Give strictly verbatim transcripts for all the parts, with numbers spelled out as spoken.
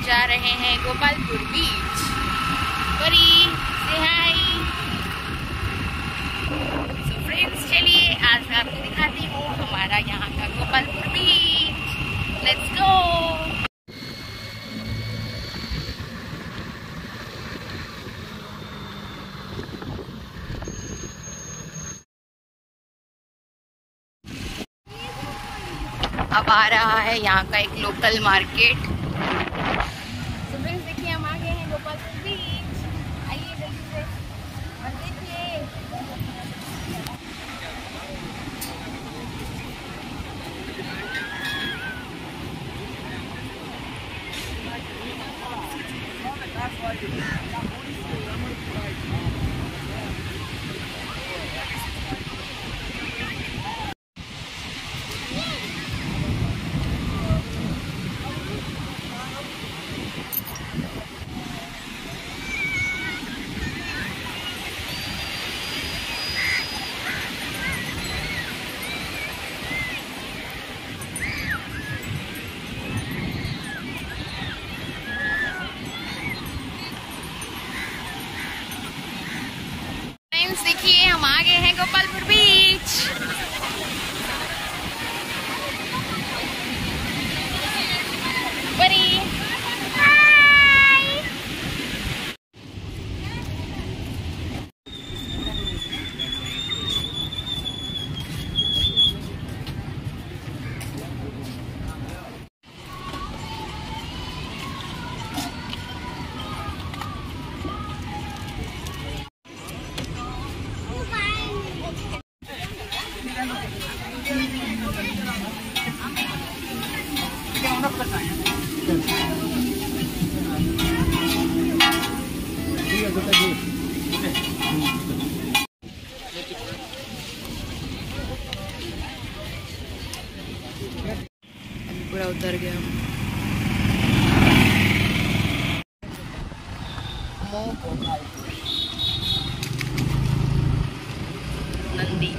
जा रहे हैं गोपालपुर बीच। परी से हाय। सो फ्रेंड्स चलिए आज मैं आपको दिखाती हूँ हमारा यहाँ का गोपालपुर बीच। Let's go. अब आ रहा है यहाँ का एक लोकल मार्केट। तो फ्रेंड्स देखिए हम आ गए हैं गोपालपुर बीच। आइए जल्दी से और देखिए देखिए हम आ गए हैं गोपालपुर बीच। बड़ी पूरा उतर गया। नंदी।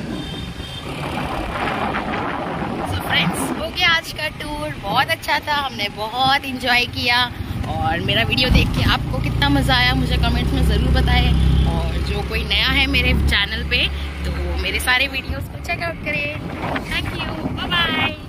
सो फ्रेंड्स हो गया आज का टूर। बहुत अच्छा था, हमने बहुत इंजॉय किया। और मेरा वीडियो देख के आपको कितना मज़ा आया मुझे कमेंट्स में ज़रूर बताएं। और जो कोई नया है मेरे चैनल पे तो मेरे सारे वीडियोस को चेकआउट करें। Thank you, bye bye.